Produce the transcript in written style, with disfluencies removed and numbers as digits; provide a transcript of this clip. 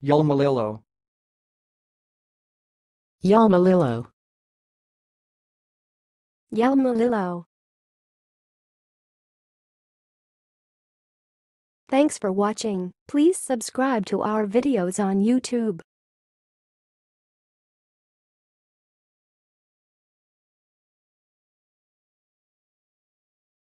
yulmalillo, yulmalillo, yulmalillo. Thanks for watching. Please subscribe to our videos on YouTube.